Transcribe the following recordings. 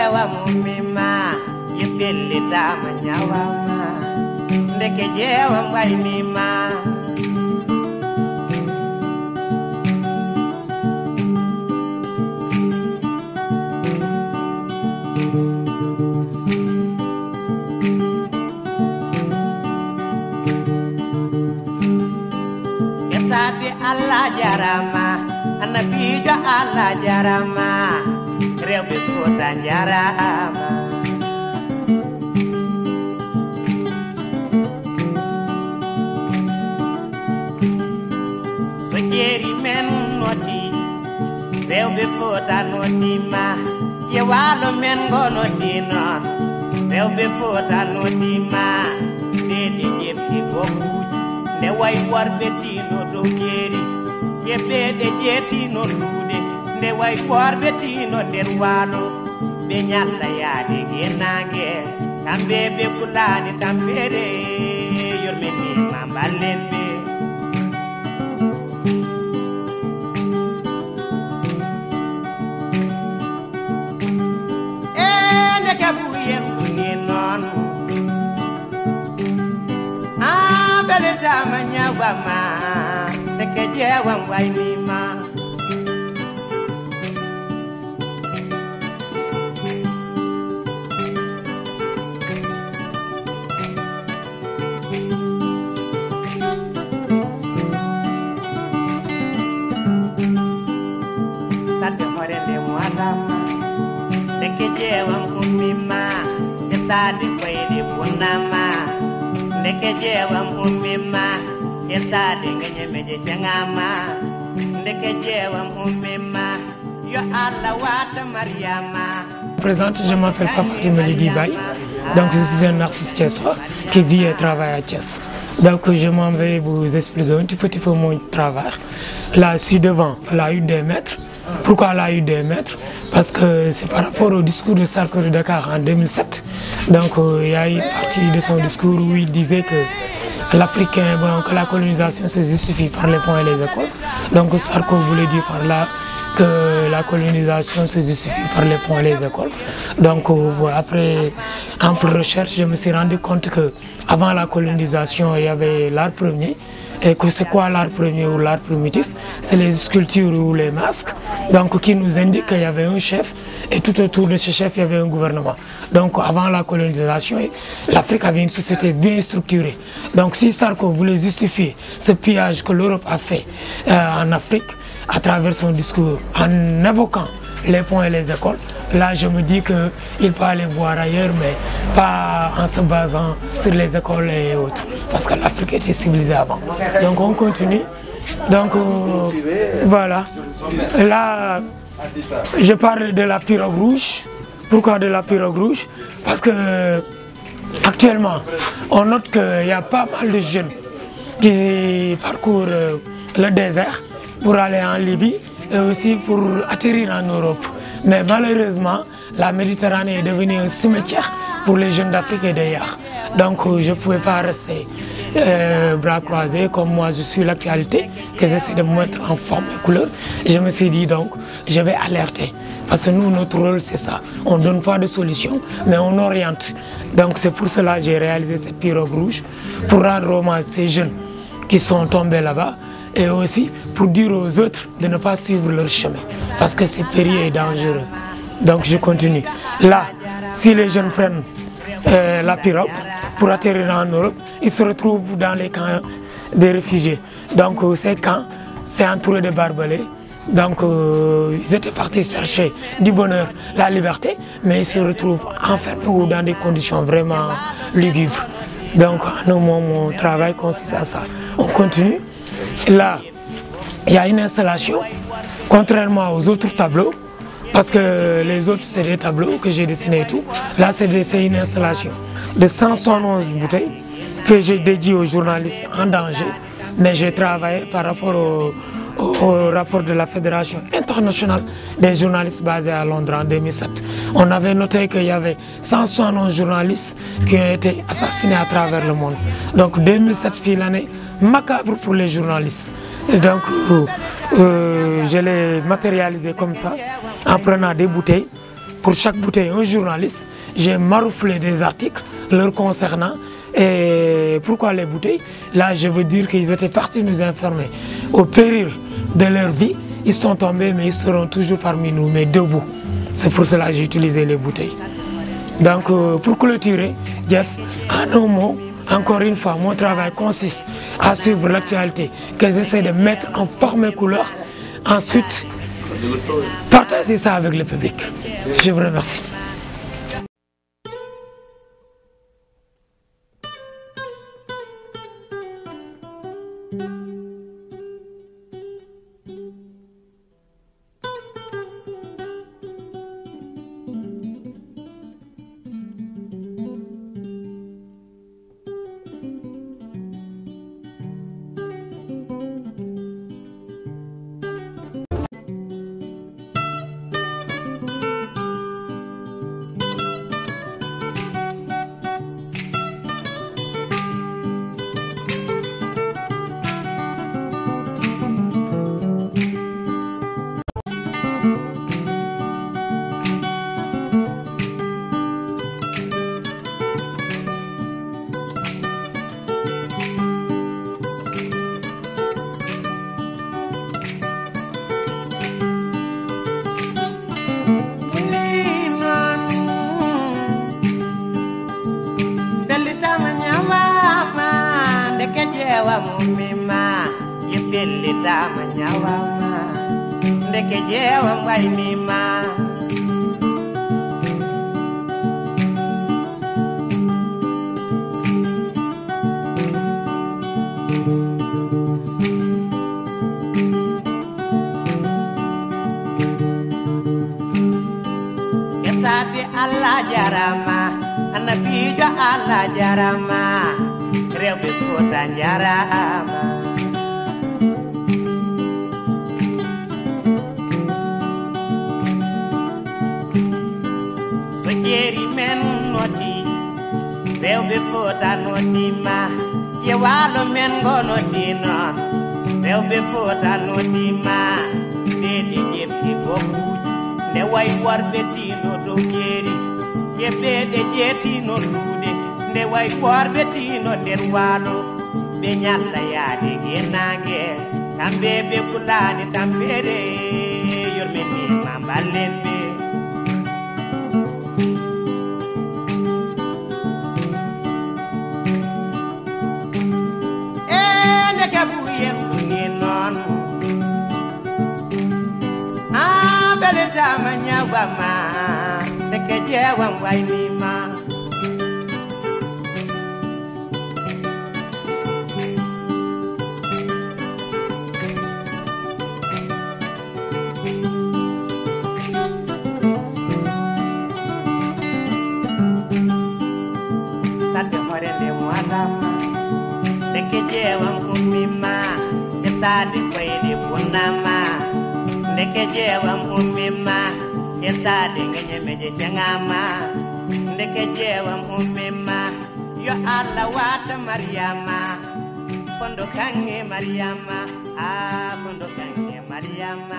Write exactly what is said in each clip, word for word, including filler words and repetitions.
jewa mumima yepele dama nyawama ndeke jewa mwaimima Yesadi Allah jarama Anabijo Allah jarama Rewbe Fouta jarama Sojeri men noti Rewbe Fouta noti ma Yewalo men go noti non Rewbe Fouta noti ma Dedi jepti gobuji Ne way warbe dino do jeri Yebede jeti no lude Ne way warbe dino der walo Be nyalla yaade genange Kambe be kulani tambere Yorme ni mambalembe Eh ne kabu yeru ni non Ah bele dama nyawama Neke jewa mwaimima Sate horende mwadama Neke jewa mumima Nesade kwede punama Neke jewa mumima Yesade ngenye meje changama Ndeke jewa mumima Yo Allah wata Mariama. Présente, je m'appelle Papa Melidi Baye. Donc je suis un artiste thiessois qui vit et travaille à Thiès. Donc je m'en vais vous expliquer un petit, petit peu mon travail. Là, je suis devant la hutte des maîtres. Pourquoi la hutte des maîtres? Parce que c'est par rapport au discours de Sarko de Dakar en deux mille sept. Donc euh, il y a une partie de son discours où il disait que l'Africain, bon, que la colonisation se justifie par les ponts et les écoles. Donc Sarko voulait dire par là que la colonisation se justifie par les ponts et les écoles. Donc euh, après ample recherche, je me suis rendu compte que avant la colonisation, il y avait l'art premier. Et que c'est quoi l'art premier ou l'art primitif? C'est les sculptures ou les masques, donc qui nous indiquent qu'il y avait un chef et tout autour de ce chef il y avait un gouvernement. Donc avant la colonisation, l'Afrique avait une société bien structurée. Donc si Sarko voulait justifier ce pillage que l'Europe a fait euh, en Afrique à travers son discours, en évoquant les ponts et les écoles, là je me dis qu'il peut aller voir ailleurs, mais pas en se basant sur les écoles et autres, parce que l'Afrique était civilisée avant. Donc on continue. Donc euh, voilà. Là, je parle de la pirogue rouge. Pourquoi de la pirogue rouge? Parce que actuellement, on note qu'il y a pas mal de jeunes qui parcourent le désert pour aller en Libye et aussi pour atterrir en Europe. Mais malheureusement, la Méditerranée est devenue un cimetière pour les jeunes d'Afrique et d'ailleurs. Donc je ne pouvais pas rester euh, bras croisés comme moi je suis l'actualité, que j'essaie de me mettre en forme et couleur. Je me suis dit donc, je vais alerter. Parce que nous, notre rôle c'est ça. On ne donne pas de solution, mais on oriente. Donc c'est pour cela que j'ai réalisé cette pirogue rouge, pour rendre hommage à ces jeunes qui sont tombés là-bas. Et aussi pour dire aux autres de ne pas suivre leur chemin, parce que c'est périlleux et dangereux. Donc je continue. Là, si les jeunes prennent euh, la pirogue pour atterrir en Europe, ils se retrouvent dans les camps des réfugiés. Donc ces camps, c'est entouré de barbelés. Donc euh, ils étaient partis chercher du bonheur, la liberté, mais ils se retrouvent enfermés ou dans des conditions vraiment lugubres. Donc nous, mon, mon travail consiste à ça. On continue. Là, il y a une installation, contrairement aux autres tableaux, parce que les autres c'est des tableaux que j'ai dessinés et tout. Là c'est une installation de cent soixante-onze bouteilles que j'ai dédiée aux journalistes en danger, mais j'ai travaillé par rapport au, au, au rapport de la Fédération internationale des journalistes basée à Londres en deux mille sept. On avait noté qu'il y avait cent soixante-onze journalistes qui ont été assassinés à travers le monde. Donc deux mille sept fut l'année macabre pour les journalistes. Et donc euh, euh, je l'ai matérialisé comme ça en prenant des bouteilles pour chaque bouteille un journaliste. J'ai marouflé des articles leur concernant. Et pourquoi les bouteilles? Là, je veux dire qu'ils étaient partis nous informer. Au péril de leur vie, ils sont tombés, mais ils seront toujours parmi nous, mais debout. C'est pour cela que j'ai utilisé les bouteilles. Donc, euh, pour clôturer, Jeff, en un mot, encore une fois, mon travail consiste à suivre l'actualité, que j'essaie de mettre en forme et couleur. Ensuite, partager ça avec le public. Je vous remercie. Mumima, you feel it, Damanyawama, Nekejewa, Waimima. Kesadi Allah jarama, anabijo Allah jarama. Real before Tanjarama. So Jerry men noti, real before Tanotima. Yewalo men go notina, real before Tanotima. Dedi jepti bokuji, ne white war beti no do Jerry. Yebede jeti no lude. Ne way por betino der walo be nyalla yaade genange tambe be kulani tambere yormeni mambalembe e ne kabu yeru ni non ah bele dama nyawa ma ne ke jewa way ni ma Tadi kweli kunama ndeke jewa mumima yesadi ngenye meje changama ndeke jewa mumima yo alla wata Mariama kondo kange Mariama ah kondo kange Mariama.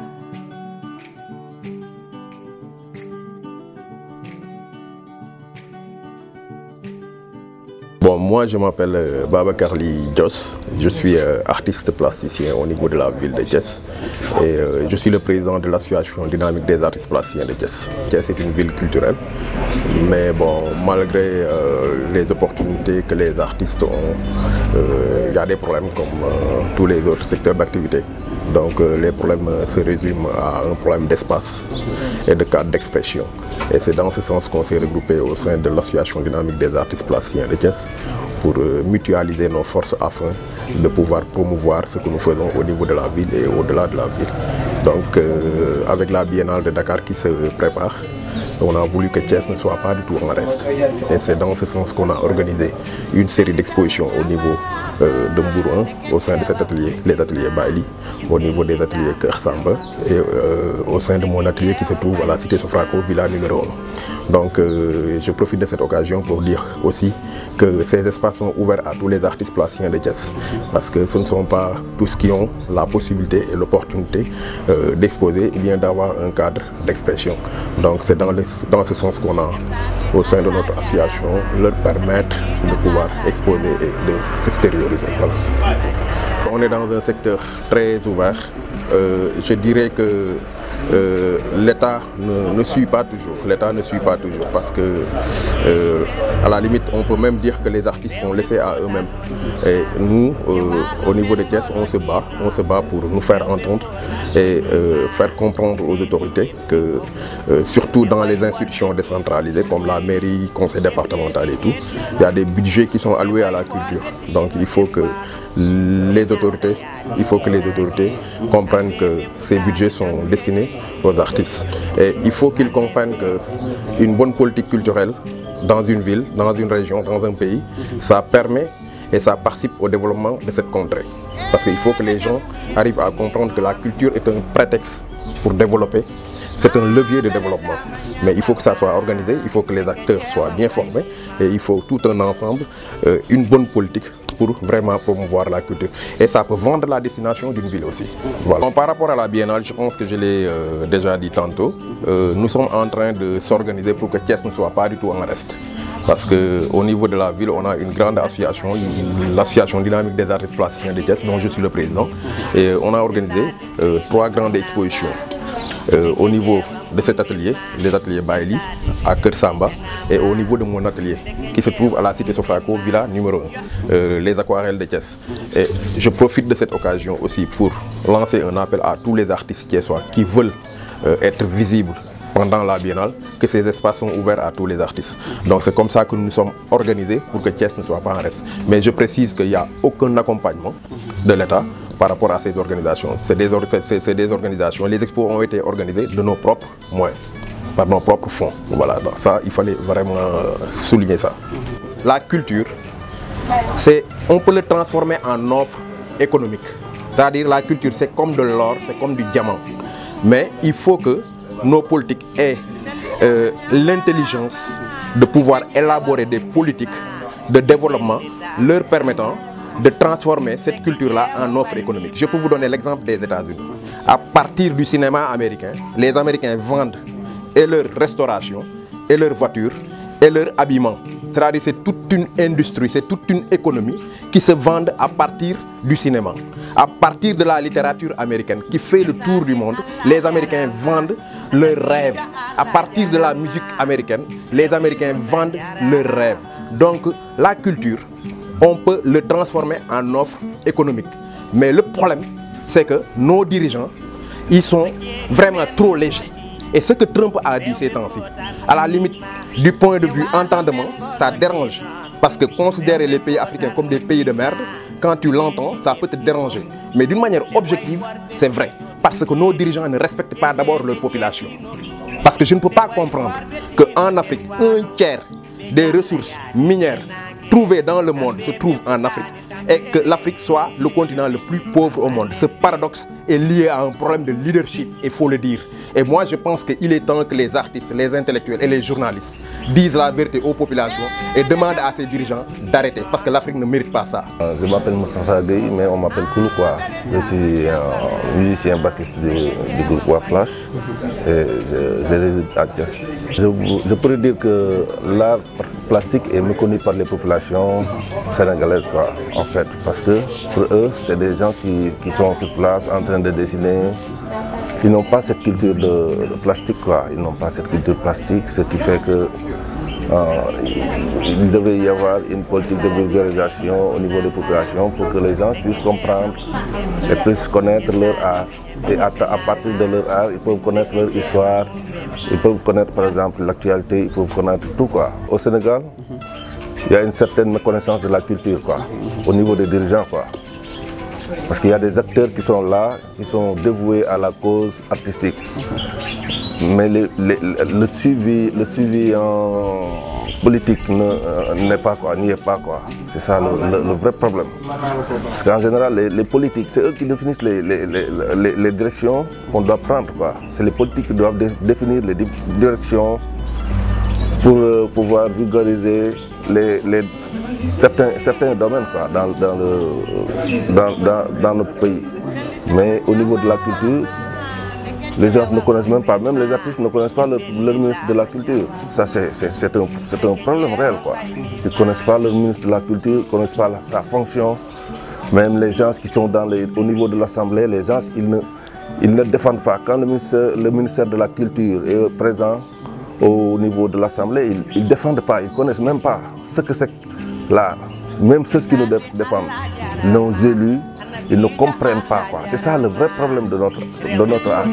Bon, moi je m'appelle euh, Babacar Ly Dios, je suis euh, artiste plasticien au niveau de la ville de Thiès et euh, je suis le président de l'association dynamique des artistes plasticiens de Thiès. Thiès est une ville culturelle, mais bon, malgré euh, les opportunités que les artistes ont, il euh, y a des problèmes comme euh, tous les autres secteurs d'activité. Donc euh, les problèmes euh, se résument à un problème d'espace et de cadre d'expression. Et c'est dans ce sens qu'on s'est regroupé au sein de l'association dynamique des artistes plasticiens de Thiès pour euh, mutualiser nos forces afin de pouvoir promouvoir ce que nous faisons au niveau de la ville et au-delà de la ville. Donc euh, avec la Biennale de Dakar qui se prépare, on a voulu que Thiès ne soit pas du tout en reste. Et c'est dans ce sens qu'on a organisé une série d'expositions au niveau euh, de Mbour un, au sein de cet atelier, les ateliers Baili, au niveau des ateliers Kersamba et euh, au sein de mon atelier qui se trouve à la cité Sofraco, villa numéro un. Donc euh, je profite de cette occasion pour dire aussi que ces espaces sont ouverts à tous les artistes plasticiens de Thiès, parce que ce ne sont pas tous qui ont la possibilité et l'opportunité euh, d'exposer ou bien d'avoir un cadre d'expression. Donc c'est dans dans, le, dans ce sens qu'on a au sein de notre association, leur permettre de pouvoir exposer et de s'extérioriser. Voilà. On est dans un secteur très ouvert. Euh, je dirais que euh, l'État ne, ne suit pas toujours. L'État ne suit pas toujours parce que, euh, à la limite, on peut même dire que les artistes sont laissés à eux-mêmes. Et nous, euh, au niveau de Thiès, on se bat, on se bat pour nous faire entendre et euh, faire comprendre aux autorités que, euh, surtout dans les institutions décentralisées comme la mairie, conseil départemental et tout, il y a des budgets qui sont alloués à la culture. Donc il faut que les autorités, il faut que les autorités comprennent que ces budgets sont destinés aux artistes. Et il faut qu'ils comprennent qu'une bonne politique culturelle dans une ville, dans une région, dans un pays, ça permet et ça participe au développement de cette contrée. Parce qu'il faut que les gens arrivent à comprendre que la culture est un prétexte pour développer. C'est un levier de développement. Mais il faut que ça soit organisé, il faut que les acteurs soient bien formés et il faut tout un ensemble, euh, une bonne politique pour vraiment promouvoir la culture. Et ça peut vendre la destination d'une ville aussi. Voilà. Bon, par rapport à la biennale, je pense que je l'ai euh, déjà dit tantôt, euh, nous sommes en train de s'organiser pour que Thiès ne soit pas du tout en reste. Parce qu'au niveau de la ville, on a une grande association, l'association dynamique des artistes plasticiens de Thiès, dont je suis le président. Et on a organisé euh, trois grandes expositions. Euh, au niveau de cet atelier, les ateliers Baïli, à Kersamba, et au niveau de mon atelier, qui se trouve à la cité Sofraco, villa numéro un, euh, les aquarelles de Thiès. Et je profite de cette occasion aussi pour lancer un appel à tous les artistes thiessois qui veulent euh, être visibles pendant la biennale, que ces espaces sont ouverts à tous les artistes. Donc c'est comme ça que nous nous sommes organisés pour que Thiès ne soit pas en reste. Mais je précise qu'il n'y a aucun accompagnement de l'État par rapport à ces organisations. C'est des, des organisations, les expos ont été organisés de nos propres moyens, par nos propres fonds. Voilà, donc ça, il fallait vraiment souligner ça. La culture, on peut le transformer en offre économique. C'est-à-dire la culture, c'est comme de l'or, c'est comme du diamant. Mais il faut que nos politiques aient euh, l'intelligence de pouvoir élaborer des politiques de développement leur permettant de transformer cette culture-là en offre économique. Je peux vous donner l'exemple des États-Unis. À partir du cinéma américain, les Américains vendent et leur restauration, et leurs voitures, et leur habillement. C'est-à-dire c'est toute une industrie, c'est toute une économie qui se vendent à partir du cinéma. À partir de la littérature américaine qui fait le tour du monde, les Américains vendent leurs rêves. À partir de la musique américaine, les Américains vendent leurs rêves. Donc la culture, on peut le transformer en offre économique. Mais le problème, c'est que nos dirigeants, ils sont vraiment trop légers. Et ce que Trump a dit ces temps-ci, à la limite, du point de vue entendement, ça dérange. Parce que considérer les pays africains comme des pays de merde, quand tu l'entends, ça peut te déranger. Mais d'une manière objective, c'est vrai. Parce que nos dirigeants ne respectent pas d'abord leur population. Parce que je ne peux pas comprendre qu'en Afrique, un tiers des ressources minières trouvées dans le monde se trouvent en Afrique et que l'Afrique soit le continent le plus pauvre au monde. Ce paradoxe est lié à un problème de leadership, il faut le dire. Et moi je pense qu'il est temps que les artistes, les intellectuels et les journalistes disent la vérité aux populations et demandent à ces dirigeants d'arrêter parce que l'Afrique ne mérite pas ça. Je m'appelle Moustapha Gueye, mais on m'appelle Koulou quoi. Je suis un musicien bassiste du, du groupe Waflash et je, je réside à Thiès. Je, je pourrais dire que l'art plastique est méconnu par les populations sénégalaises quoi, en fait, parce que pour eux c'est des gens qui, qui sont sur place en train de dessiner. Ils n'ont pas cette culture de, de plastique quoi. Ils n'ont pas cette culture plastique, ce qui fait que euh, il devrait y avoir une politique de vulgarisation au niveau des populations pour que les gens puissent comprendre et puissent connaître leur art. Et à, à partir de leur art, ils peuvent connaître leur histoire, ils peuvent connaître par exemple l'actualité, ils peuvent connaître tout quoi. Au Sénégal, il y a une certaine méconnaissance de la culture quoi, au niveau des dirigeants quoi. Parce qu'il y a des acteurs qui sont là, qui sont dévoués à la cause artistique. Mais le, le, le suivi, le suivi en politique n'est pas quoi, n'y est pas quoi. C'est ça le, le, le vrai problème. Parce qu'en général, les, les politiques, c'est eux qui définissent les, les, les, les directions qu'on doit prendre quoi. C'est les politiques qui doivent dé, définir les directions pour euh, pouvoir vulgariser les, les Certains, certains domaines quoi, dans, dans, le, dans, dans, dans notre pays. Mais au niveau de la culture, Les gens ne connaissent même pas, même les artistes ne connaissent pas leur, leur ministre de la Culture. Ça, c'est un, un problème réel, quoi. Ils ne connaissent pas leur ministre de la Culture, ils ne connaissent pas la, sa fonction. Même les gens qui sont dans les, au niveau de l'Assemblée, les gens, ils ne, ils ne défendent pas. Quand le ministère, le ministère de la Culture est présent au niveau de l'Assemblée, ils ne défendent pas, ils ne connaissent même pas ce que c'est l'art. Même ceux qui nous défendent, nos élus, ils ne comprennent pas, quoi. C'est ça le vrai problème de notre, de notre art.